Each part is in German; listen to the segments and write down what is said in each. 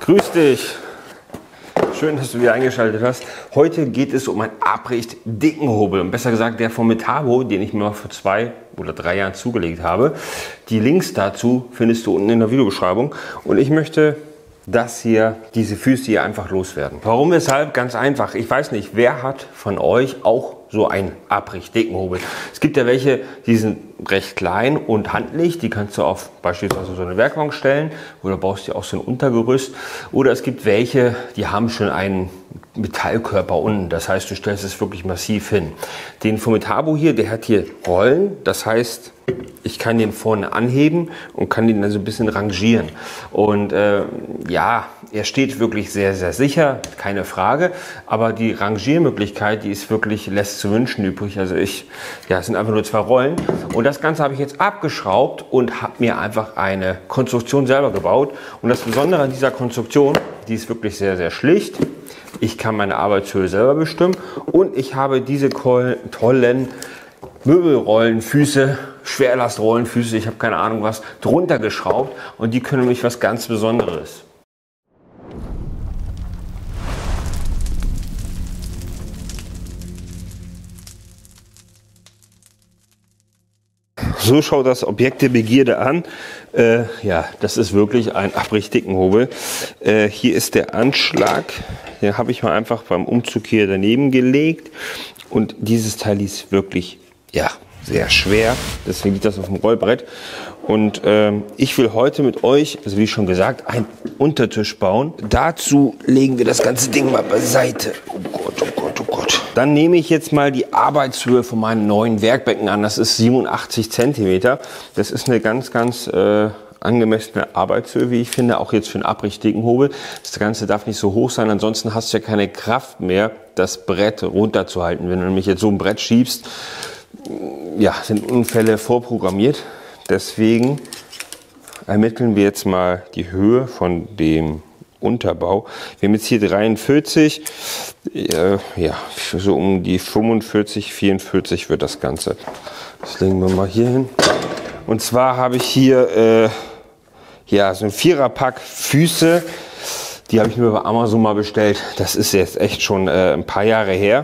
Grüß dich! Schön, dass du wieder eingeschaltet hast. Heute geht es um einen Abricht-Dickenhobel. Besser gesagt der von Metabo, den ich mir vor 2 oder 3 Jahren zugelegt habe. Die Links dazu findest du unten in der Videobeschreibung. Und ich möchte diese Füße hier einfach loswerden. Warum, weshalb? Ganz einfach. Ich weiß nicht, wer hat von euch auch so einen Abricht-Dickenhobel? Es gibt ja welche, die sind recht klein und handlich. Die kannst du auf beispielsweise so eine Werkbank stellen oder baust dir auch so ein Untergerüst. Oder es gibt welche, die haben schon einen Metallkörper unten. Das heißt, du stellst es wirklich massiv hin. Den von Metabo hier, der hat hier Rollen. Das heißt, ich kann den vorne anheben und kann den dann so ein bisschen rangieren. Und ja, er steht wirklich sehr, sehr sicher, keine Frage. Aber die Rangiermöglichkeit, die ist wirklich, lässt zu wünschen übrig. Also es sind einfach nur 2 Rollen. Und das Ganze habe ich jetzt abgeschraubt und habe mir einfach eine Konstruktion selber gebaut. Und das Besondere an dieser Konstruktion, die ist wirklich sehr, sehr schlicht. Ich kann meine Arbeitshöhe selber bestimmen. Und ich habe diese tollen Möbelrollenfüße, Schwerlastrollenfüße, ich habe keine Ahnung was, drunter geschraubt und die können nämlich was ganz Besonderes. So schaut das Objekt der Begierde an. Ja, das ist wirklich ein Abricht-Dickenhobel. Hier ist der Anschlag, den habe ich mal einfach beim Umzug hier daneben gelegt und dieses Teil ist wirklich, ja, sehr schwer, deswegen liegt das auf dem Rollbrett. Und ich will heute mit euch, also wie schon gesagt, einen Untertisch bauen. Dazu legen wir das ganze Ding mal beiseite. Oh Gott, oh Gott, oh Gott. Dann nehme ich jetzt mal die Arbeitshöhe von meinem neuen Werkbecken an. Das ist 87 cm. Das ist eine ganz, ganz angemessene Arbeitshöhe, wie ich finde, auch jetzt für einen Abricht-Dickenhobel. Das Ganze darf nicht so hoch sein, ansonsten hast du ja keine Kraft mehr, das Brett runterzuhalten. Wenn du nämlich jetzt so ein Brett schiebst, ja, sind Unfälle vorprogrammiert. Deswegen ermitteln wir jetzt mal die Höhe von dem Unterbau. Wir haben jetzt hier 43, ja, so um die 45, 44 wird das Ganze. Das legen wir mal hier hin. Und zwar habe ich hier ja, so ein 4er-Pack Füße. Die habe ich mir bei Amazon mal bestellt. Das ist jetzt echt schon ein paar Jahre her.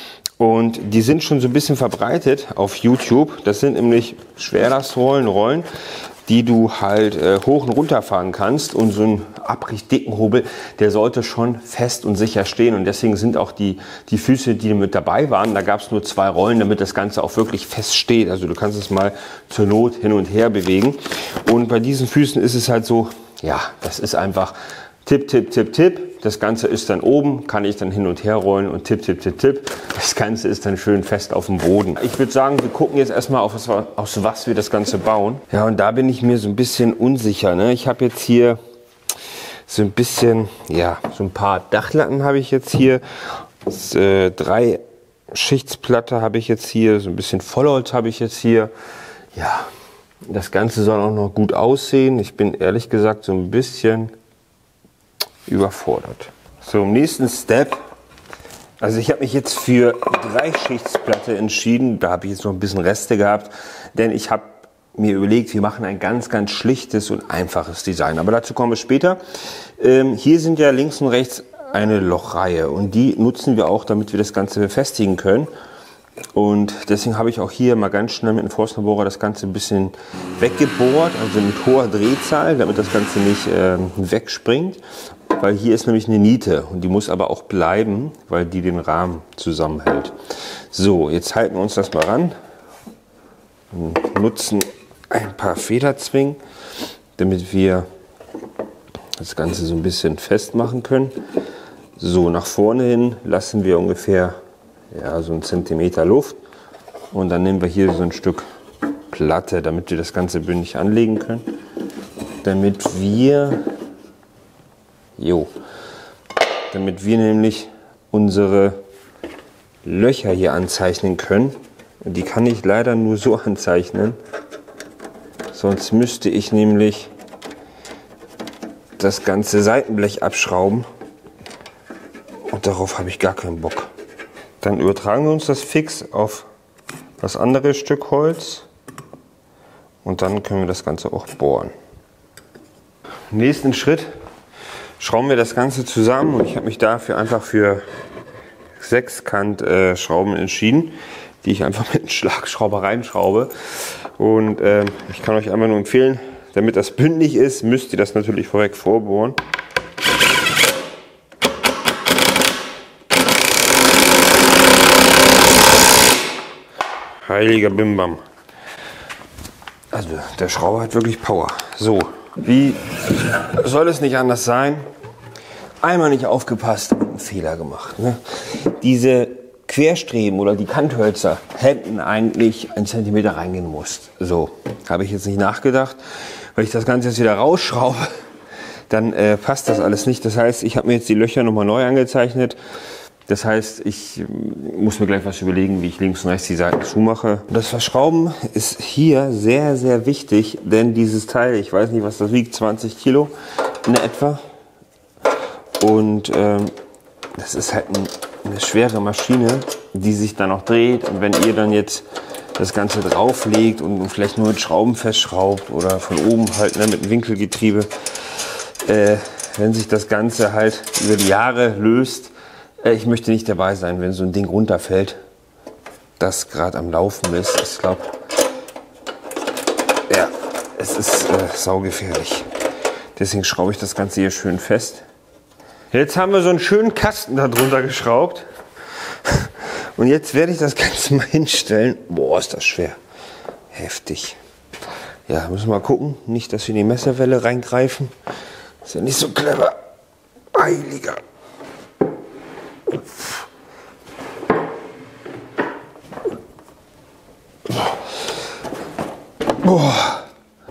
Und die sind schon so ein bisschen verbreitet auf YouTube. Das sind nämlich Schwerlastrollen, die du halt hoch und runter fahren kannst. Und so ein Abricht-Dickenhobel, der sollte schon fest und sicher stehen. Und deswegen sind auch die Füße, die mit dabei waren, da gab es nur 2 Rollen, damit das Ganze auch wirklich fest steht. Also du kannst es mal zur Not hin und her bewegen. Und bei diesen Füßen ist es halt so, ja, das ist einfach Tipp, Tipp, Tipp, Tipp. Das Ganze ist dann oben, kann ich dann hin und her rollen und Tipp, Tipp, Tipp, Tipp. Das Ganze ist dann schön fest auf dem Boden. Ich würde sagen, wir gucken jetzt erstmal aus was wir das Ganze bauen. Ja, und da bin ich mir so ein bisschen unsicher, ne? Ich habe jetzt hier so ein bisschen, ja, so ein paar Dachlatten habe ich jetzt hier. 3 Schichtsplatte habe ich jetzt hier, so ein bisschen Vollholz habe ich jetzt hier. Ja, das Ganze soll auch noch gut aussehen. Ich bin ehrlich gesagt so ein bisschen überfordert. So, im nächsten Step, also ich habe mich jetzt für 3 Schichtsplatte entschieden. Da habe ich jetzt noch ein bisschen Reste gehabt, denn ich habe mir überlegt, wir machen ein ganz, ganz schlichtes und einfaches Design. Aber dazu kommen wir später. Hier sind ja links und rechts eine Lochreihe und die nutzen wir auch, damit wir das Ganze befestigen können. Und deswegen habe ich auch hier mal ganz schnell mit dem Forstnerbohrer das Ganze ein bisschen weggebohrt, also mit hoher Drehzahl, damit das Ganze nicht wegspringt. Weil hier ist nämlich eine Niete und die muss aber auch bleiben, weil die den Rahmen zusammenhält. So, jetzt halten wir uns das mal ran und nutzen ein paar Federzwingen, damit wir das Ganze so ein bisschen festmachen können. So, nach vorne hin lassen wir ungefähr, ja, so 1 Zentimeter Luft und dann nehmen wir hier so ein Stück Platte, damit wir das Ganze bündig anlegen können, damit wir nämlich unsere Löcher hier anzeichnen können. Und die kann ich leider nur so anzeichnen. Sonst müsste ich nämlich das ganze Seitenblech abschrauben. Und darauf habe ich gar keinen Bock. Dann übertragen wir uns das fix auf das andere Stück Holz. Und dann können wir das Ganze auch bohren. Im nächsten Schritt schrauben wir das Ganze zusammen und ich habe mich dafür einfach für Sechskant-Schrauben entschieden, die ich einfach mit einem Schlagschrauber reinschraube. Und ich kann euch einfach nur empfehlen, damit das bündig ist, müsst ihr das natürlich vorweg vorbohren. Heiliger Bimbam. Also der Schrauber hat wirklich Power. So, wie soll es nicht anders sein? Einmal nicht aufgepasst und einen Fehler gemacht. Ne? Diese Querstreben oder die Kanthölzer hätten eigentlich 1 cm reingehen musst. So, habe ich jetzt nicht nachgedacht. Weil ich das Ganze jetzt wieder rausschraube, dann passt das alles nicht. Das heißt, ich habe mir jetzt die Löcher nochmal neu angezeichnet. Das heißt, ich muss mir gleich was überlegen, wie ich links und rechts die Seiten zumache. Das Verschrauben ist hier sehr, sehr wichtig, denn dieses Teil, ich weiß nicht, was das wiegt, 20 Kilo in etwa. Und das ist halt eine schwere Maschine, die sich dann auch dreht. Und wenn ihr dann jetzt das Ganze drauflegt und vielleicht nur mit Schrauben festschraubt oder von oben halt mit einem Winkelgetriebe, wenn sich das Ganze halt über die Jahre löst, ich möchte nicht dabei sein, wenn so ein Ding runterfällt, das gerade am Laufen ist. Ich glaube, ja, es ist saugefährlich. Deswegen schraube ich das Ganze hier schön fest. Jetzt haben wir so einen schönen Kasten da drunter geschraubt. Und jetzt werde ich das Ganze mal hinstellen. Boah, ist das schwer. Heftig. Ja, müssen wir mal gucken. Nicht, dass wir in die Messerwelle reingreifen. Ist ja nicht so clever. Heiliger. Boah.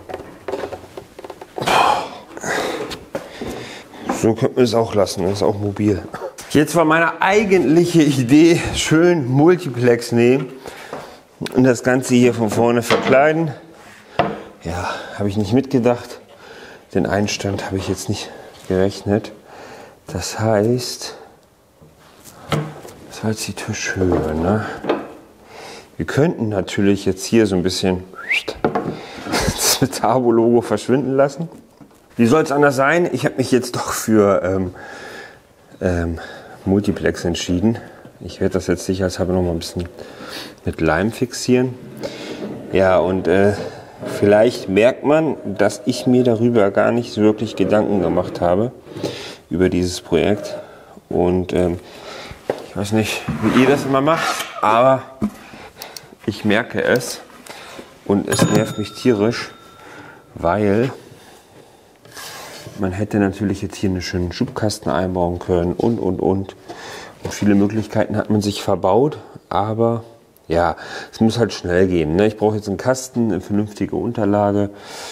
So könnten wir es auch lassen. Das ist auch mobil. Jetzt war meine eigentliche Idee, schön Multiplex nehmen und das Ganze hier von vorne verkleiden. Ja, habe ich nicht mitgedacht. Den Einstand habe ich jetzt nicht gerechnet. Das heißt, das war jetzt die Tischhöhe, ne? Wir könnten natürlich jetzt hier so ein bisschen das Metabo-Logo verschwinden lassen. Wie soll es anders sein? Ich habe mich jetzt doch für Multiplex entschieden. Ich werde das jetzt sicherheitshalber noch mal ein bisschen mit Leim fixieren. Ja, und vielleicht merkt man, dass ich mir darüber gar nicht wirklich Gedanken gemacht habe, über dieses Projekt. Und ich weiß nicht, wie ihr das immer macht, aber ich merke es und es nervt mich tierisch, weil man hätte natürlich jetzt hier einen schönen Schubkasten einbauen können und viele Möglichkeiten hat man sich verbaut, aber ja, es muss halt schnell gehen. Ne? Ich brauche jetzt einen Kasten, eine vernünftige Unterlage,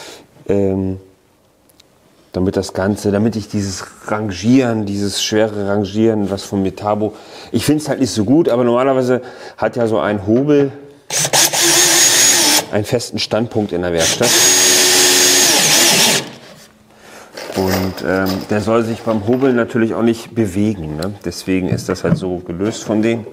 damit ich dieses Rangieren, dieses schwere Rangieren, was von Metabo, ich finde es halt nicht so gut, aber normalerweise hat ja so ein Hobel einen festen Standpunkt in der Werkstatt. Und der soll sich beim Hobeln natürlich auch nicht bewegen. Ne? Deswegen ist das halt so gelöst von denen.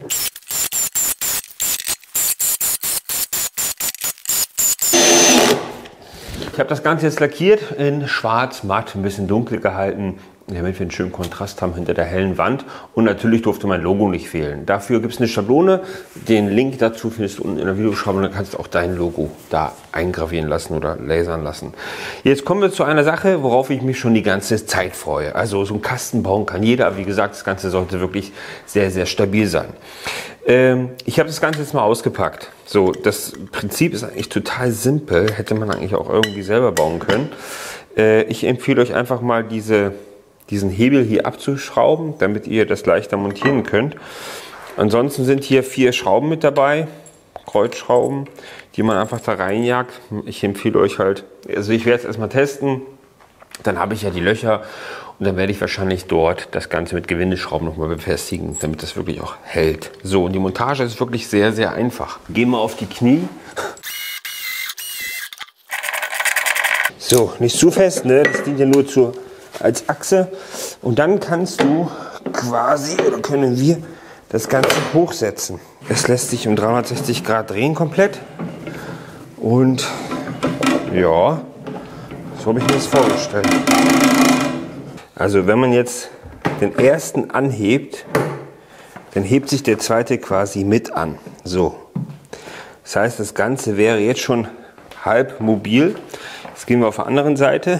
Ich habe das Ganze jetzt lackiert in schwarz, matt, ein bisschen dunkel gehalten, damit wir einen schönen Kontrast haben hinter der hellen Wand. Und natürlich durfte mein Logo nicht fehlen. Dafür gibt es eine Schablone. Den Link dazu findest du unten in der Videobeschreibung. Dann kannst du auch dein Logo da eingravieren lassen oder lasern lassen. Jetzt kommen wir zu einer Sache, worauf ich mich schon die ganze Zeit freue. Also so einen Kasten bauen kann jeder. Aber wie gesagt, das Ganze sollte wirklich sehr, sehr stabil sein. Ich habe das Ganze jetzt mal ausgepackt. So, das Prinzip ist eigentlich total simpel. Hätte man eigentlich auch irgendwie selber bauen können. Ich empfehle euch einfach mal diesen Hebel hier abzuschrauben, damit ihr das leichter montieren könnt. Ansonsten sind hier 4 Schrauben mit dabei, Kreuzschrauben, die man einfach da reinjagt. Ich empfehle euch halt, also ich werde es erstmal testen, dann habe ich ja die Löcher und dann werde ich wahrscheinlich dort das Ganze mit Gewindeschrauben nochmal befestigen, damit das wirklich auch hält. So, und die Montage ist wirklich sehr, sehr einfach. Gehen wir auf die Knie. So, nicht zu fest, ne? Das dient ja nur als Achse. Und dann kannst du quasi, oder können wir, das Ganze hochsetzen. Es lässt sich um 360 Grad drehen komplett. Und ja, so habe ich mir das vorgestellt. Also wenn man jetzt den ersten anhebt, dann hebt sich der zweite quasi mit an. So. Das heißt, das Ganze wäre jetzt schon halb mobil. Jetzt gehen wir auf der anderen Seite.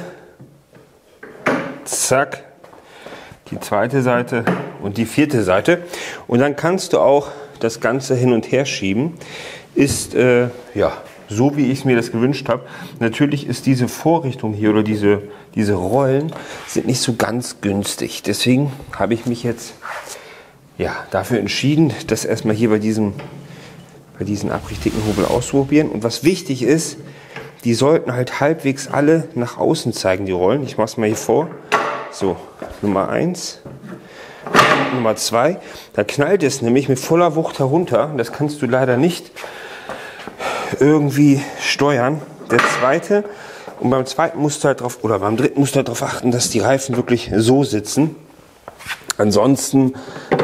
Zack. Die zweite Seite und die vierte Seite. Und dann kannst du auch das Ganze hin und her schieben. Ist ja so, wie ich mir das gewünscht habe. Natürlich ist diese Vorrichtung hier oder diese Rollen sind nicht so ganz günstig. Deswegen habe ich mich jetzt ja, dafür entschieden, das erstmal hier bei diesen abrichtigen Hobel auszuprobieren. Und was wichtig ist, die sollten halt halbwegs alle nach außen zeigen, die Rollen. Ich mache es mal hier vor. So, Nummer 1, Nummer 2. Da knallt es nämlich mit voller Wucht herunter. Das kannst du leider nicht irgendwie steuern. Der zweite, und beim zweiten musst du halt drauf, oder beim dritten musst du halt darauf achten, dass die Reifen wirklich so sitzen. Ansonsten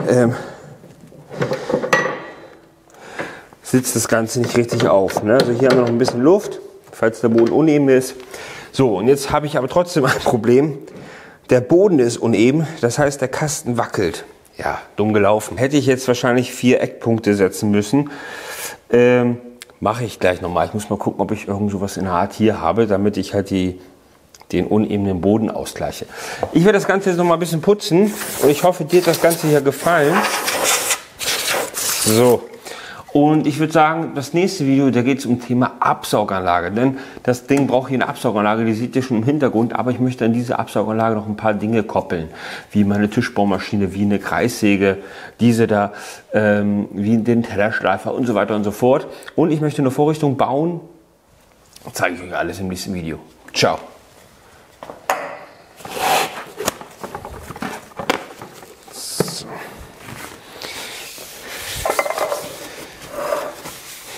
sitzt das Ganze nicht richtig auf. Ne? Also hier haben wir noch ein bisschen Luft, falls der Boden uneben ist. So, und jetzt habe ich aber trotzdem ein Problem. Der Boden ist uneben, das heißt, der Kasten wackelt. Ja, dumm gelaufen. Hätte ich jetzt wahrscheinlich 4 Eckpunkte setzen müssen. Mache ich gleich nochmal. Ich muss mal gucken, ob ich irgend sowas in der Art hier habe, damit ich halt den unebenen Boden ausgleiche. Ich werde das Ganze jetzt noch mal ein bisschen putzen und ich hoffe, dir hat das Ganze hier gefallen. So. Und ich würde sagen, das nächste Video, da geht es um Thema Absauganlage. Denn das Ding braucht hier eine Absauganlage, die seht ihr schon im Hintergrund. Aber ich möchte an diese Absauganlage noch ein paar Dinge koppeln. Wie meine Tischbaumaschine, wie eine Kreissäge, diese da, wie den Tellerschleifer und so weiter und so fort. Und ich möchte eine Vorrichtung bauen. Das zeige ich euch alles im nächsten Video. Ciao.